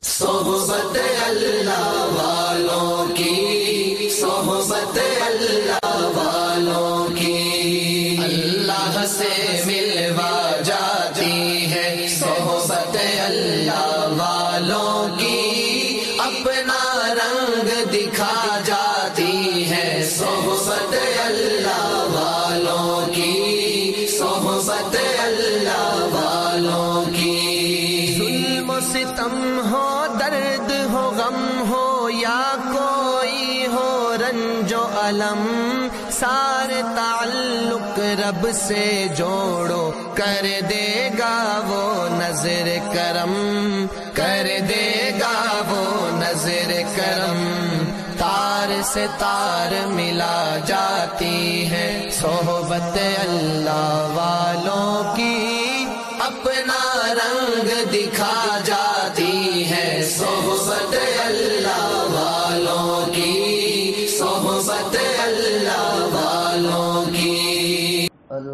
صحبت اللہ والوں کی، صحبت اللہ والوں کی، اللہ سے ملوا جاتی ہے صحبت اللہ والوں کی، اپنا رنگ دکھا جاتی ہے صحبت اللہ والوں کی، صحبت اللہ والوں کی۔ ظلم و ستم ہو، درد ہو، غم ہو، یا کوئی ہو رنج و الم، سارے تعلق رب سے جوڑو، کر دے گا وہ نظر کرم، کر دے گا وہ نظر کرم۔ تار سے تار ملا جاتی ہے صحبت اللہ والوں کی، اپنا رنگ دکھا جاتی ہے صحبت اللہ والوں کی، صحبت اللہ والوں کی۔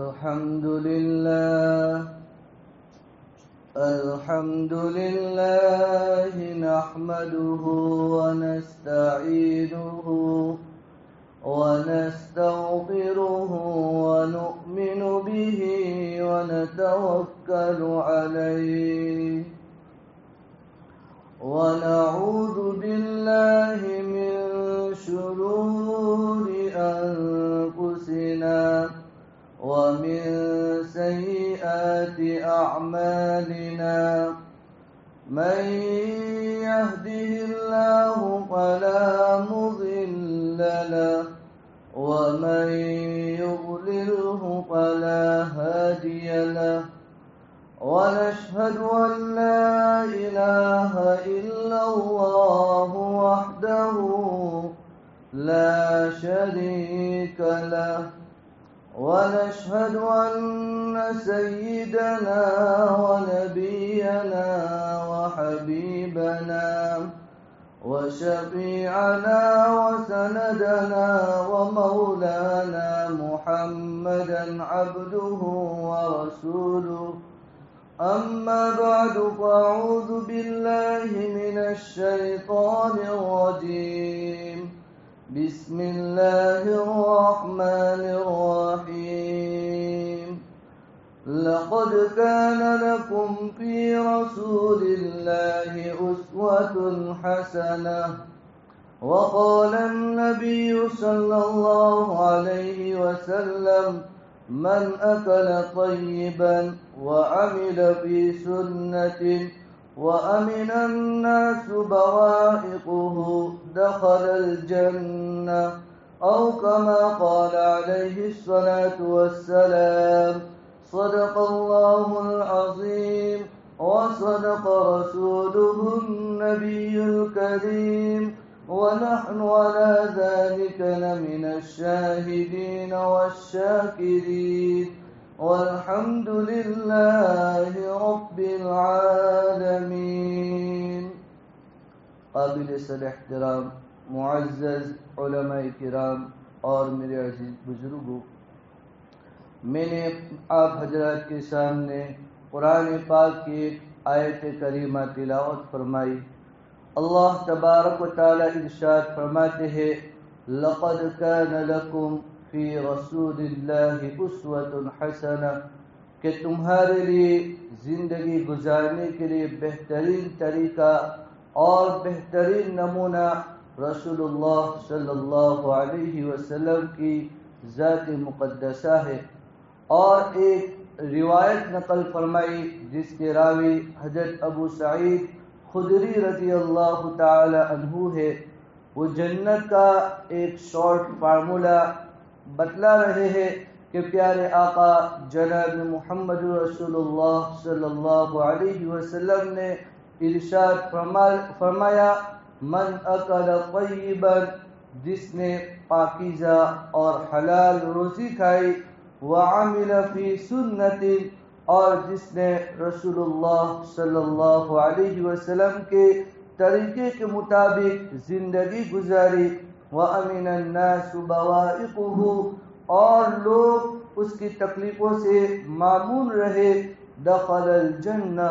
الحمد لله نحمده ونستعينه ونستغفره ونؤمن به ونتوكل عليه ونعوذ بالله من شرور أنفسنا ومن سيئات أعمالنا، من يهده الله فلا مضل له ومن يضلله فلا هادي له، ونشهد أن لا إله إلا الله وحده لا شريك له، ونشهد أن سيدنا ونبينا وحبيبنا وشفيعنا وسندنا ومولانا محمدا عبده ورسوله، أما بعد فأعوذ بالله من الشيطان الرجيم، بسم الله الرحمن الرحيم، لقد كان لكم في رسول الله أسوة حسنة، وقال النبي صلى الله عليه وسلم، من أكل طيبا وعمل في سنة وأمن الناس بوائقه دخل الجنة، أو كما قال عليه الصلاة والسلام، صدق الله العظيم وصدق رسوله النبي الكريم، ونحن على ذلك لمن الشاهدين والشاكرين، والحمد لله رب العالمین۔ قابل صد احترام معزز علماء کرام اور میرے عزیز بزرگوں، میں نے آپ حضرات کے سامنے قرآن پاک کی ایک آیت کریمہ تلاوت فرمائی۔ اللہ تبارک و تعالی ارشاد فرماتے ہیں، لقد كان لكم فی رسول اللہ اسوۃ حسنہ، کہ تمہارے لیے زندگی گزارنے کے لیے بہترین طریقہ اور بہترین نمونہ رسول اللہ صلی اللہ علیہ وسلم کی ذات مقدسہ ہے۔ اور ایک روایت نقل فرمائی جس کے راوی حضرت ابو سعید خدری رضی اللہ تعالی عنہ ہے، وہ جنت کا ایک شارٹ فارمولا بتلا رہے ہیں کہ پیارے آقا جناب محمد رسول اللہ صلی اللہ علیہ وسلم نے ارشاد فرمایا، من اکل طیبا، جس نے پاکیزہ اور حلال روزی کھائی، وعمل فی سنت، اور جس نے رسول اللہ صلی اللہ علیہ وسلم کے طریقے کے مطابق زندگی گزاری، وَأَمِنَ النَّاسُ بَوَائِقُهُ، اور لوگ اس کی تکلیفوں سے معمون رہے، دخل الجنہ، تو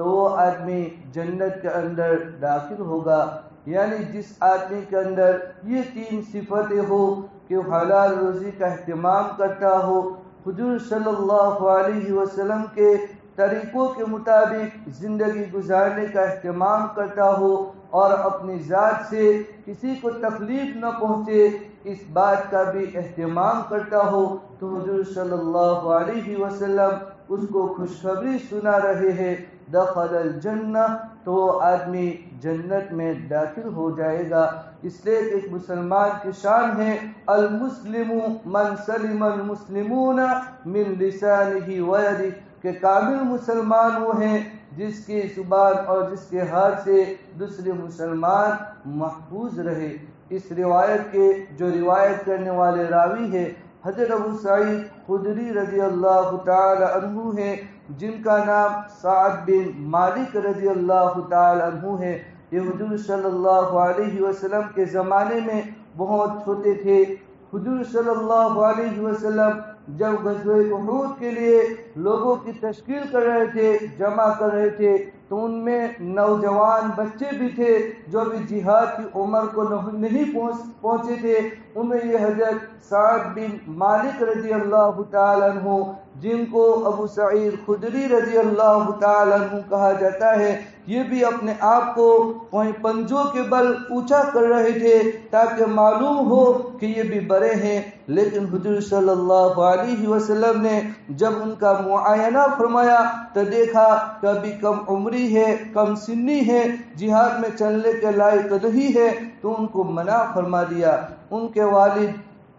تو وہ آدمی جنت کے اندر داخل ہوگا. یعنی جس آدمی کے اندر یہ 3 صفتیں ہو کہ حلال روزی کا اہتمام کرتا ہو، حضور صلی اللہ علیہ وسلم کے طریقوں کے مطابق زندگی گزارنے کا اہتمام کرتا ہو اور اپنی ذات سے کسی کو تکلیف نہ پہنچے اس بات کا بھی اہتمام کرتا ہو، تو حضور صلی اللہ علیہ وسلم اس کو خوشخبری سنا رہے ہیں دخل الجنہ، تو وہ آدمی جنت میں داخل ہو جائے گا. اس لیے ایک مسلمان کی شان ہے المسلم من سلم المسلمون من لسانه ویدہ، کہ کامل مسلمان وہ ہیں جس کی زبان اور جس کے ہاتھ سے دوسرے مسلمان محفوظ رہے. اس روایت کے جو روایت کرنے والے راوی ہے حضرت ابو سعید خدری رضی اللہ تعالی عنہ ہے، جن کا نام سعد بن مالک رضی اللہ تعالی عنہ ہے. یہ حضور صلی اللہ علیہ وسلم کے زمانے میں بہت چھوٹے تھے. حضور صلی اللہ علیہ وسلم جب غزوہ احد کے لیے لوگوں کی تشکیل کر رہے تھے، جمع کر رہے تھے، تو ان میں نوجوان بچے بھی تھے جو بھی جہاد کی عمر کو نہیں پہنچے تھے. ان میں یہ حضرت سعد بن مالک رضی اللہ تعالی عنہ، جن کو ابو سعید خدری رضی اللہ تعالی عنہ کہا جاتا ہے، یہ بھی اپنے آپ کو وہیں پنجوں کے بل اونچا کر رہے تھے تاکہ معلوم ہو کہ یہ بھی بڑے ہیں. لیکن حضور صلی اللہ علیہ وسلم نے جب ان کا معائنہ فرمایا تو دیکھا کہ ابھی کم عمری ہے، کم سنی ہے، جہاد میں چلنے کے لائق نہیں ہے، تو ان کو منع فرما دیا. ان کے والد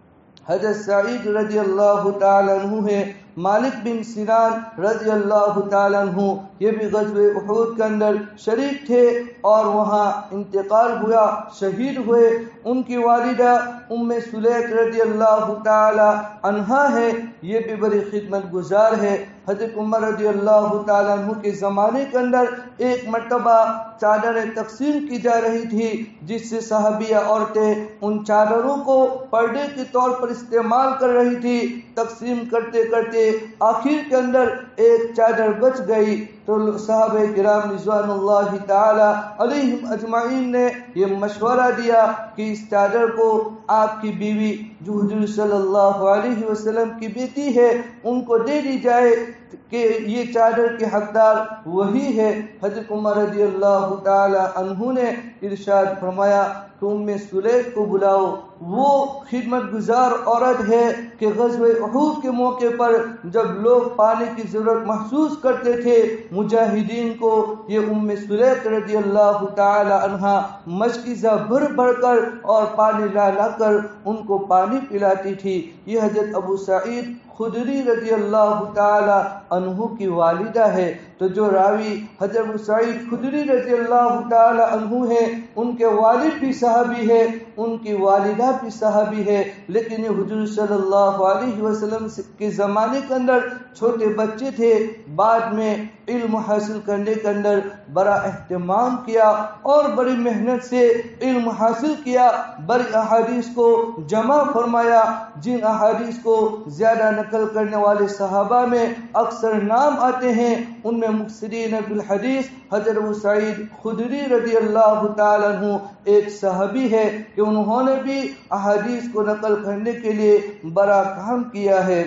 حضرت سعید رضی اللہ تعالی عنہ ہے، مالک بن سنان رضی اللہ تعالی عنہ، یہ بھی غزوہ احد کے اندر شریک تھے اور وہاں انتقال ہوا، شہید ہوئے. ان کی والدہ ام سلیک رضی اللہ تعالی عنہا ہے، یہ بھی بڑی خدمت گزار ہے. حضرت عمر رضی اللہ تعالی عنہ کے زمانے کے اندر ایک مرتبہ چادریں تقسیم کی جا رہی تھی، جس سے صحابیہ عورتیں ان چادروں کو پردے کے طور پر استعمال کر رہی تھی. تقسیم کرتے کرتے آخر کے اندر ایک چادر بچ گئی، تو صحابہ کرام رضوان اللہ تعالی علیہم اجمعین نے یہ مشورہ دیا کہ اس چادر کو آپ کی بیوی جو حضور صلی اللہ علیہ وسلم کی بیٹی ہے ان کو دے دی جائے کہ یہ چادر کے حقدار وہی ہے. حضرت عمر رضی اللہ تعالی عنہ نے ارشاد فرمایا کہ ام سلیک کو بلاؤ، وہ خدمت گزار عورت ہے کہ غزوہ احد کے موقع پر جب لوگ پانی کی ضرورت محسوس کرتے تھے مجاہدین کو، یہ ام سلیک رضی اللہ تعالی عنہا مشکیزہ بھر کر اور پانی لا کر ان کو پانی پلاتی تھی. یہ حضرت ابو سعید خدری رضی اللہ تعالی عنہ کی والدہ ہے. تو جو راوی حضرت ابو سعید خدری رضی اللہ تعالی عنہ ہے، ان کے والد بھی صحابی ہے، ان کی والدہ بھی صحابی ہے، لیکن یہ حضور صلی اللہ علیہ وسلم کے زمانے کے اندر چھوٹے بچے تھے. بعد میں علم حاصل کرنے کے اندر بڑا اہتمام کیا اور بڑی محنت سے علم حاصل کیا، بڑی احادیث کو جمع فرمایا. جن احادیث کو زیادہ نقل کرنے والے صحابہ میں اکثر نام آتے ہیں، ان میں مکثرین بالحدیث حضرت ابو سعید خدری رضی اللہ تعالی عنہ ایک صحابی ہے کہ انہوں نے بھی احادیث کو نقل کرنے کے لیے بڑا کام کیا ہے.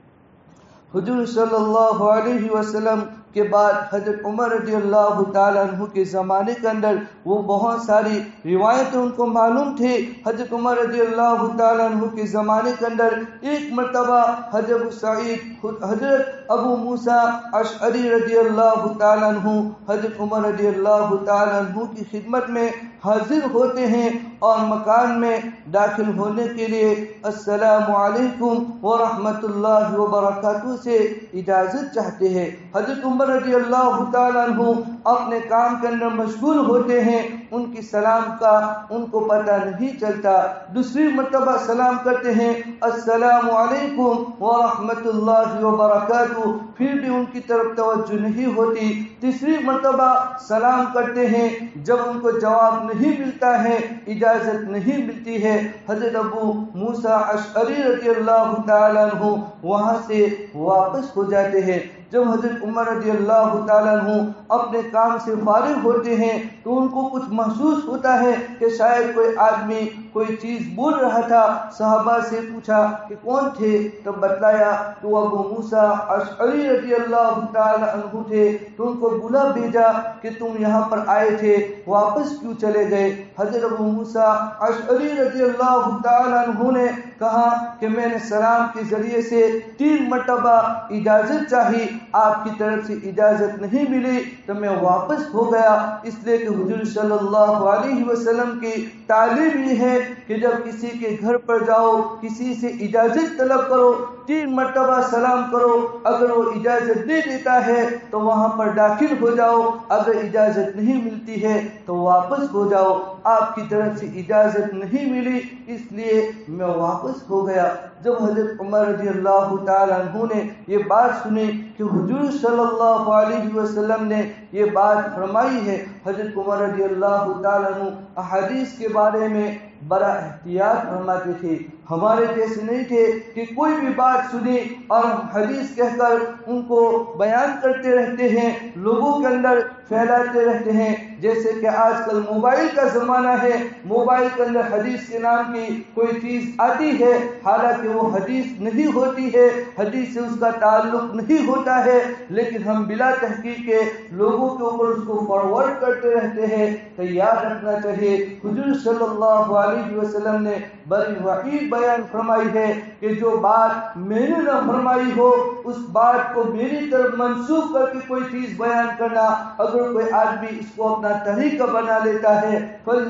حضور صلی اللہ علیہ وسلم کے بعد حضرت عمر رضی اللہ تعالی عنہ کے زمانے کے اندر وہ بہت ساری روایتیں ان کو معلوم تھی. حضرت عمر رضی اللہ تعالی عنہ کے زمانے کے اندر ایک مرتبہ حضرت ابو موسیٰ اشعری رضی اللہ تعالی عنہ حضرت عمر رضی اللہ تعالی عنہ کی خدمت میں حاضر ہوتے ہیں اور مکان میں داخل ہونے کے لیے السلام علیکم ورحمۃ اللہ وبرکاتہ سے اجازت چاہتے ہیں. حضرت عمر رضی اللہ تعالی عنہ اپنے کام کے اندر مشغول ہوتے ہیں، ان کی سلام کا ان کو پتہ نہیں چلتا۔ دوسری مرتبہ سلام کرتے ہیں السلام علیکم ورحمۃ اللہ وبرکاتہ، پھر بھی ان کی طرف توجہ نہیں ہوتی۔ تیسری مرتبہ سلام کرتے ہیں، جب ان کو جواب نہیں ملتا ہے، اجازت نہیں ملتی ہے، حضرت ابو موسیٰ اشعری رضی اللہ تعالیٰ عنہ وہاں سے واپس ہو جاتے ہیں۔ جب حضرت عمر رضی اللہ تعالیٰ عنہ اپنے کام سے فارغ ہوتے ہیں تو ان کو کچھ محسوس ہوتا ہے کہ شاید کوئی آدمی کوئی چیز بول رہا تھا۔ صحابہ سے پوچھا کہ کون تھے؟ تب بتلایا تو ابو موسیٰ اشعری رضی اللہ تعالیٰ عنہ تھے۔ تو ان کو بلا بھیجا کہ تم یہاں پر آئے تھے، واپس کیوں چلے گئے؟ حضرت ابو موسیٰ اشعری رضی اللہ تعالیٰ عنہ نے کہا کہ میں نے سلام کے ذریعے سے 3 مرتبہ اجازت چاہی، آپ کی طرف سے اجازت نہیں ملی تو میں واپس ہو گیا، اس لیے کہ حضور صلی اللہ علیہ وسلم کی تعلیم یہ ہے کہ جب کسی کے گھر پر جاؤ کسی سے اجازت طلب کرو، 3 مرتبہ سلام کرو، اگر وہ اجازت دے دیتا ہے تو وہاں پر داخل ہو جاؤ، اگر اجازت نہیں ملتی ہے تو واپس ہو جاؤ۔ آپ کی طرف سے اجازت نہیں ملی اس لیے میں واپس ہو گیا۔ جب حضرت عمر رضی اللہ تعالیٰ عنہ نے یہ بات سنی کہ حضور صلی اللہ علیہ وسلم نے یہ بات فرمائی ہے، حضرت عمر رضی اللہ تعالیٰ عنہ احادیث کے بارے میں بڑا احتیاط فرماتے تھے۔ ہمارے جیسے نہیں تھے کہ کوئی بھی بات سنی اور حدیث کہہ کر ان کو بیان کرتے رہتے ہیں، لوگوں کے اندر پھیلاتے رہتے ہیں۔ جیسے کہ آج کل موبائل کا زمانہ ہے، موبائل کے اندر حدیث کے نام کی کوئی چیز آتی ہے، حالانکہ وہ حدیث نہیں ہوتی ہے، حدیث سے اس کا تعلق نہیں ہوتا ہے، لیکن ہم بلا تحقیق کے لوگوں کے اوپر اس کو فارورڈ کرتے رہتے ہیں۔ تو یاد رکھنا چاہیے حضور صلی اللہ علیہ وسلم نے بڑی وعید بیان فرمائی ہے کہ جو بات میں نے نہ فرمائی ہو اس بات کو میری طرف منسوخ کر کے کوئی چیز بیان کرنا، اگر کوئی آدمی اس کو اپنا طریقہ بنا لیتا ہے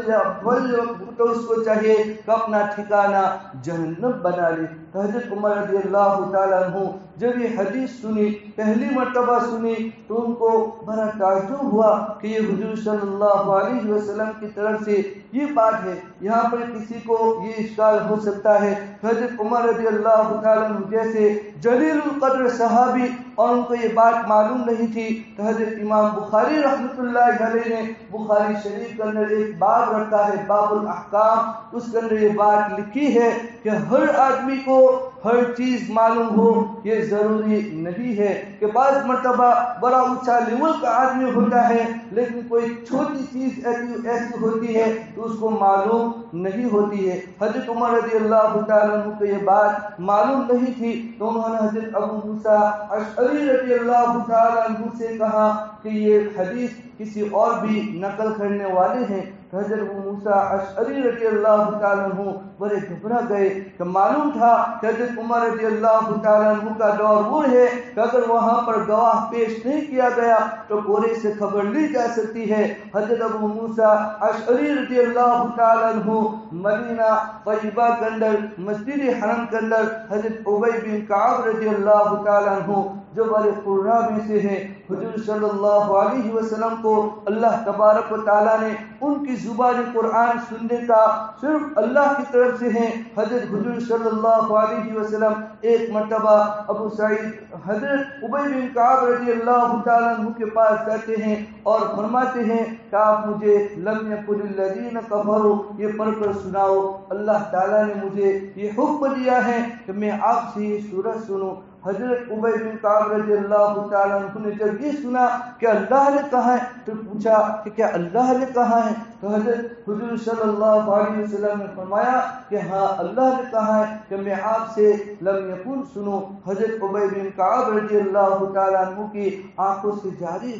تو اس کو چاہیے کہ اپنا ٹھکانہ جہنم بنا لے۔ حضرت عمر رضی اللہ تعالیٰ عنہ جب یہ حدیث سنی، پہلی مرتبہ سنی، تو ان کو بڑا تعجب ہوا کہ یہ حضور صلی اللہ علیہ وسلم کی طرف سے یہ بات ہے۔ یہاں پر کسی کو یہ اشکال ہو سکتا ہے، حضرت عمر رضی اللہ تعالیٰ عنہ جیسے جلیل القدر صحابی اور ان کو یہ بات معلوم نہیں تھی، تو حضرت امام بخاری رحمۃ اللہ علیہ نے بخاری شریف کے اندر ایک باب رکھا ہے، باب الاحکام، اس کے اندر یہ بات لکھی ہے کہ ہر آدمی کو ہر چیز معلوم ہو یہ ضروری نہیں ہے، کہ بعض مرتبہ بڑا اونچا لیول کا آدمی ہوتا ہے لیکن کوئی چھوٹی چیز ایسی ہوتی ہے تو اس کو معلوم نہیں ہوتی ہے۔ حضرت عمر رضی اللہ تعالیٰ عنہ کو یہ بات معلوم نہیں تھی تو انہوں نے حضرت ابو موسیٰ اشعری رضی اللہ تعالیٰ عنہ سے کہا کہ یہ حدیث کسی اور بھی نقل کرنے والے ہیں۔ حضرت ابو موسیٰ اشعری رضی اللہ تعالیٰ عنہ بڑے گھبرا گئے کہ معلوم تھا کہ حضرت عمر رضی اللہ تعالیٰ عنہ کا دور وہ ہے کہ اگر وہاں پر گواہ پیش نہیں کیا گیا تو پورے سے خبر لی جا سکتی ہے۔ حضرت ابو موسیٰ اشعری رضی اللہ تعالیٰ عنہ مدینہ طیبہ کے اندر مسجد حرم کے اندر حضرت ابی بن کعب رضی اللہ تعالیٰ عنہ جو بڑے قرا میں سے ہیں، حضور صلی اللہ علیہ وسلم کو اللہ تبارک و تعالیٰ نے ان کی زبان قرآن سننے کا صرف اللہ کی طرف سے ہیں۔ حضرت حضور صلی اللہ علیہ وسلم ایک مرتبہ ابو سعید حضرت ابی بن کعب رضی اللہ تعالیٰ عنہ کے پاس جاتے ہیں اور فرماتے ہیں کہ آپ مجھے لم یکن الذین کفروا یہ پڑھ کر سناؤ، اللہ تعالیٰ نے مجھے یہ حکم دیا ہے کہ میں آپ سے یہ سورہ سنوں۔ حضرت ابی بن کعب رضی اللہ تعالیٰ عنہ نے جب یہ سنا کہ اللہ نے کہا ہے تو پوچھا کہ کیا اللہ نے کہا ہے؟ تو حضرت حضور صلی اللہ علیہ وسلم نے فرمایا کہ ہاں اللہ نے کہا ہے کہ میں آپ سے لم یکن سنوں۔ حضرت ابی بن کعب رضی اللہ تعالیٰ عنہ کی آنکھوں سے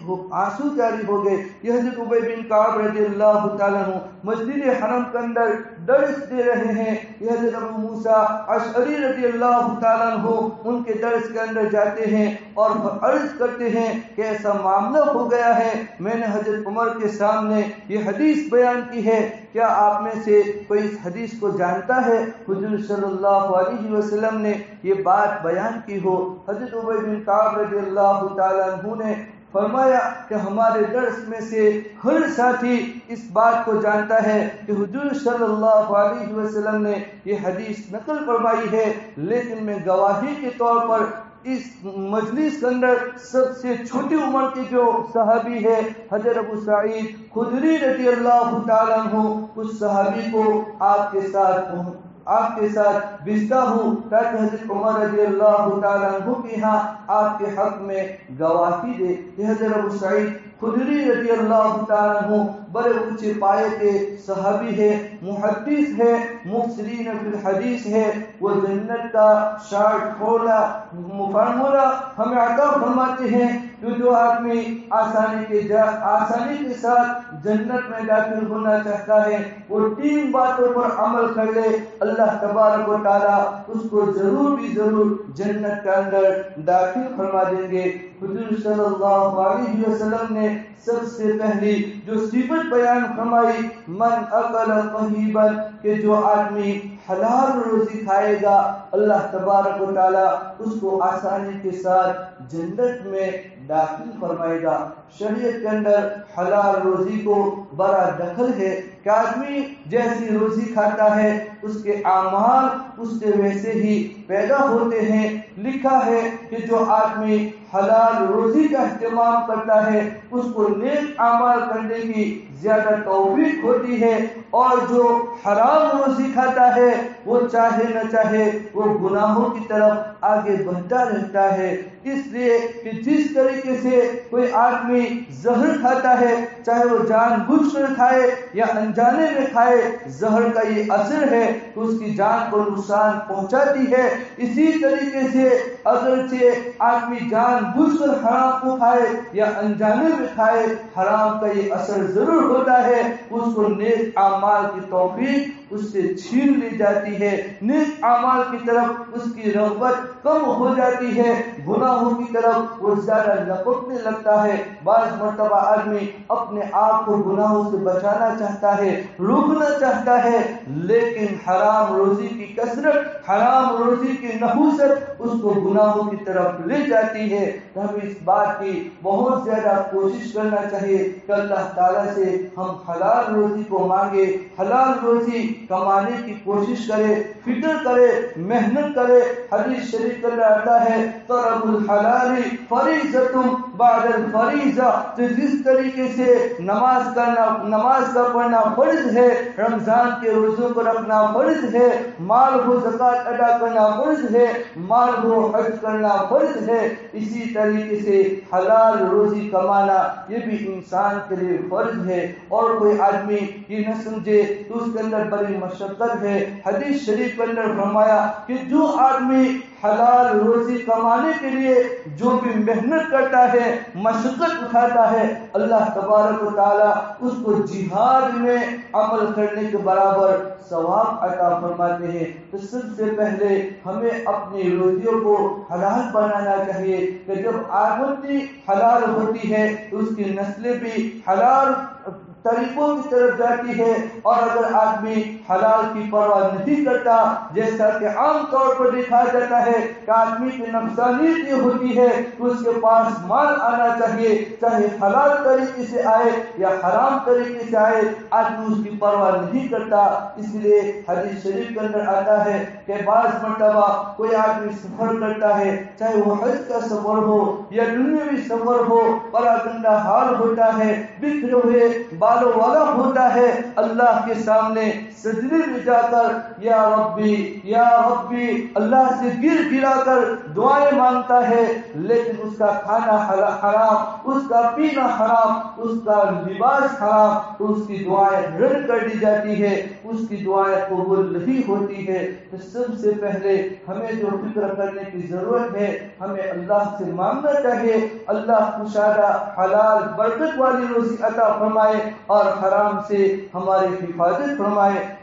آنسو جاری ہو گئے۔ یہ حضرت ابی بن کعب رضی اللہ تعالیٰ عنہ مسجد حرم کے اندر درس دے رہے ہیں، یہ حضرت ابو موسیٰ اشعری رضی اللہ تعالیٰ عنہ ان کے درس کے اندر جاتے ہیں اور عرض کرتے ہیں کہ ایسا معاملہ ہو گیا ہے، میں نے حضرت عمر کے سامنے یہ حدیث بیان کی ہے، کیا آپ میں سے کوئی اس حدیث کو جانتا ہے؟ حضور صلی اللہ علیہ وسلم نے یہ بات بیان کی ہو۔ حضرت ابی بن کعب رضی اللہ تعالیٰ عنہ نے فرمایا کہ ہمارے درس میں سے ہر ساتھی اس بات کو جانتا ہے کہ حضور صلی اللہ علیہ وسلم نے یہ حدیث نقل فرمائی ہے، لیکن میں گواہی کے طور پر اس مجلس کے اندر سب سے چھوٹی عمر کے جو صحابی ہے حضرت ابو سعید خدری رضی اللہ تعالیٰ عنہ، اس صحابی کو آپ کے ساتھ بھیجتا ہوں تاکہ حضرت عمر رضی اللہ تعالیٰ عنہ کے ہاں آپ کے حق میں گواہی دے کہ حضرت ابو سعید خدری رضی اللہ تعالیٰ عنہ بڑے اونچے پائے کے صحابی ہے، محدث ہے، مفسرین فی الحدیث ہے، وہ جنت کا شارٹ فارمولا ہمیں عطا فرماتے ہیں کہ جو آدمی آسانی کے ساتھ جنت میں داخل ہونا چاہتا ہے وہ 3 باتوں پر عمل کر لے، اللہ تبارک و تعالیٰ اس کو ضرور جنت کے اندر داخل فرما دیں گے۔ حضور صلی اللہ علیہ وسلم نے سب سے پہلی جو صفت بیان فرمائی، من اکل طیبا، کہ جو آدمی حلال روزی کھائے گا اللہ تبارک و تعالیٰ اس کو آسانی کے ساتھ جنت میں داخل فرمائے گا۔ شریعت کے اندر حلال روزی کو بڑا دخل ہے کہ آدمی جیسی روزی کھاتا ہے اس کے اعمال اس سے ویسے ہی پیدا ہوتے ہیں۔ لکھا ہے کہ جو آدمی حلال روزی کا اہتمام کرتا ہے اس کو نیک اعمال کرنے کی زیادہ توفیق ہوتی ہے، اور جو حرام روزی کھاتا ہے وہ چاہے نہ چاہے وہ گناہوں کی طرف آگے بڑھتا رہتا ہے۔ اس لیے کہ جس طریقے سے کوئی آدمی زہر کھاتا ہے، چاہے وہ جان بوجھ کر کھائے یا انجانے میں کھائے، زہر کا یہ اثر ہے کہ اس کی جان کو نقصان پہنچاتی ہے۔ اسی طریقے سے اگرچہ آدمی جان بوجھ کر حرام کو کھائے یا انجانے میں کھائے، حرام کا یہ اثر ضرور ہوتا ہے، اس کو نیک اعمال کی توفیق اس سے چھین لی جاتی ہے، نیک اعمال کی طرف اس کی رغبت کم ہو جاتی ہے، گناہوں کی طرف وہ زیادہ لپکنے لگتا ہے۔ بعض مرتبہ آدمی اپنے آپ کو گناہوں سے بچانا چاہتا ہے، روکنا چاہتا ہے، لیکن حرام روزی کی کثرت، حرام روزی کی نحوست اس کو گناہوں کی طرف لے جاتی ہے۔ تو ہمیں اس بات کی بہت زیادہ کوشش کرنا چاہیے کہ اللہ تعالیٰ سے ہم حلال روزی کو مانگے، حلال روزی کمانے کی کوشش کرے، فکر کرے، محنت کرے۔ حدیث شریف میں آتا ہے طلب الحلال فریضۃ بعد الفریضہ، تو جس طریقے سے نماز کا پڑھنا فرض ہے، رمضان کے روزوں کو رکھنا فرض ہے، مال کو زکوٰۃ ادا کرنا فرض ہے، مال کو حج کرنا فرض ہے، اسی طریقے سے حلال روزی کمانا یہ بھی انسان کے لیے فرض ہے۔ اور کوئی آدمی یہ نہ سمجھے تو اس کے اندر بڑی مشقت ہے۔ حدیث شریف کے اندر فرمایا کہ جو آدمی حلال روزی کمانے کے لیے جو بھی محنت کرتا ہے، مشقت اٹھاتا ہے، اللہ تبارک و تعالیٰ اس کو جہاد میں عمل کرنے کے برابر ثواب عطا فرماتے ہیں۔ تو سب سے پہلے ہمیں اپنی روزیوں کو حلال بنانا چاہیے کہ جب آمدنی حلال ہوتی ہے تو اس کی نسلیں بھی حلال طریقوں کی طرف جاتی ہے۔ اور اگر آدمی حلال کی پرواہ نہیں کرتا، جیسا کہ عام طور پر دیکھا جاتا ہے کہ آدمی کی نفسانیت یہ ہوتی ہے کہ اس کے پاس مال آنا چاہیے، چاہے حلال طریقے سے آئے یا حرام طریقے سے آئے، آدمی اس کی پرواہ نہیں کرتا۔ اس لیے حدیث شریف کے اندر آتا ہے کہ بعض مرتبہ کوئی آدمی سفر کرتا ہے، چاہے وہ حج کا سفر ہو یا دنیاوی سفر ہو، بڑا گندا حال ہوتا ہے، بکھرے ہوئے بالوں والا ہوتا ہے، اللہ کے سامنے سجدے میں جا کر یا ربی یا ربی اللہ سے گرا کر دعائیں مانگتا ہے، لیکن اس کا کھانا حرام، اس کا پینا حرام، اس کا لباس حرام، تو اس کی دعائیں رد کر دی جاتی ہے، اس کی دعائیں قبول نہیں ہوتی ہے۔ تو سب سے پہلے ہمیں جو فکر کرنے کی ضرورت ہے، ہمیں اللہ سے مانگنا چاہیے اللہ کشادہ حلال برکت والی روزی عطا فرمائے اور حرام سے ہماری حفاظت فرمائے۔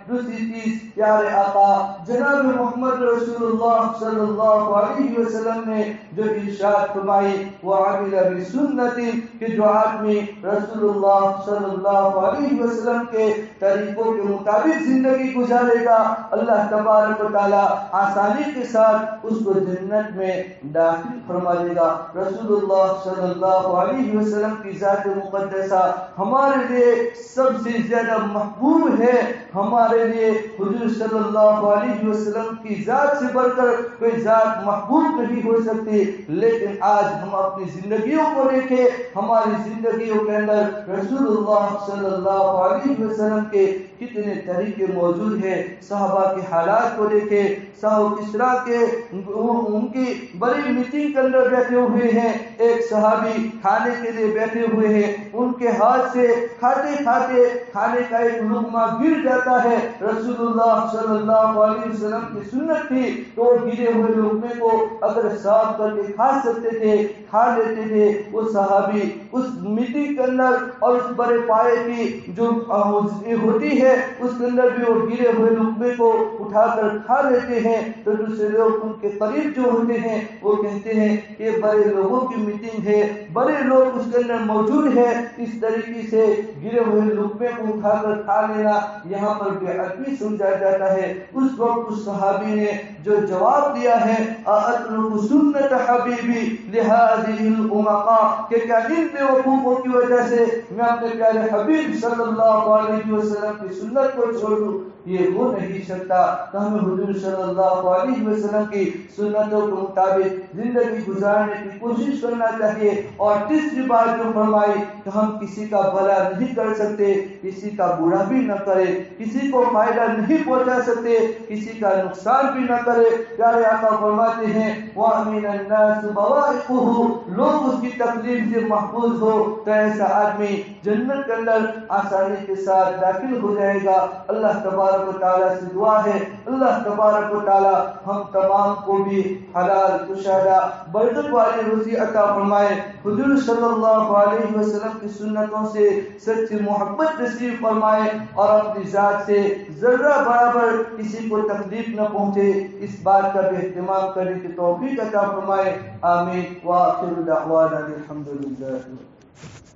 دوسری چیز پیارے آقا جناب محمد رسول اللہ صلی اللہ علیہ وسلم نے جو ارشاد فرمائی وعمل بسنتی کہ جو آدمی رسول اللہ صلی اللہ علیہ وسلم کے طریقوں کے مطابق زندگی گزارے گا اللہ تبارک و تعالی آسانی کے ساتھ اس کو جنت میں داخل فرما دے گا۔ رسول اللہ صلی اللہ علیہ وسلم کی ذات مقدسہ ہمارے لیے سب سے زیادہ محبوب ہے۔ ہمارے لیے حضور صلی اللہ علیہ وسلم کی ذات سے بڑھ کر کوئی ذات محبوب نہیں ہو سکتی، لیکن آج ہم اپنی زندگیوں کو دیکھیں، ہماری زندگیوں کے اندر رسول اللہ صلی اللہ علیہ وسلم کے کتنے طریقے موجود ہیں۔ صحابہ کے حالات کو دیکھیں، صحابہ کس طرح کے ان کی بڑی میٹنگ کے اندر بیٹھے ہوئے ہیں، ایک صحابی کھانے کے لیے بیٹھے ہوئے ہیں، ان کے ہاتھ سے کھاتے کھاتے کھانے کا ایک لقمہ گر جاتا ہے۔ رسول اللہ صلی اللہ علیہ وسلم کی سنت تھی تو وہ گرے ہوئے لقمے کو اگر صاف کر کے کھا سکتے تھے، کھا لیتے تھے۔ وہ صحابی اس میٹنگ کے اندر اور اس بڑے پائے کی جو ہوتی ہے اس کے اندر بھی وہ گرے ہوئے لقمے کو اٹھا کر کھا لیتے ہیں۔ تو دوسرے لوگ ان کے قریب جو ہوتے ہیں وہ کہتے ہیں کہ بڑے لوگوں کی میٹنگ ہے، بڑے لوگ اس کے اندر موجود ہے، اس طریقے سے گرے ہوئے لقمے کو اٹھا کر کھا لینا یہاں پر بے ادبی سمجھا جاتا ہے۔ اس وقت اس صحابی نے جو جواب دیا ہے اترک سنت حبیبی لہذه الامقاء کہ کیا ان بے وقوفوں کی وجہ سے میں اپنے پیارے حبیب صلی اللہ علیہ وسلم کی سنت کو چھوڑ دوں، یہ ہو نہیں سکتا۔ تو ہمیں حضور صلی اللہ علیہ وسلم کی سنتوں کے مطابق زندگی گزارنے کی کوشش کرنا چاہیے۔ اور تیسری بات جو فرمائی کہ ہم کسی کا بھلا نہیں کر سکتے، کسی کا برا بھی نہ کرے، کسی کو فائدہ نہیں پہنچا سکتے، کسی کا نقصان بھی نہ کرے۔ پیارے آقا فرماتے ہیں وَمِنَ النَّاسِ بَوَائِقُهُ لوگ اس کی تکلیف سے محفوظ ہو تو ایسا آدمی جنت کے اندر آسانی کے ساتھ داخل ہو جائے گا۔ اللہ تبارک و تعالیٰ سے دعا ہے اللہ تبارک و تعالیٰ ہم تمام کو بھی حلال کشادہ برکت والی روزی عطا فرمائے، حضور صلی اللہ علیہ وسلم کی سنتوں سے سچی محبت نصیب فرمائے اور اپنی ذات سے ذرہ برابر کسی کو تکلیف نہ پہنچے، اس بات کا بھی اہتمام کرنے کی توفیق عطا فرمائے۔ آمین۔ وآخر دعوانا الحمدللہ۔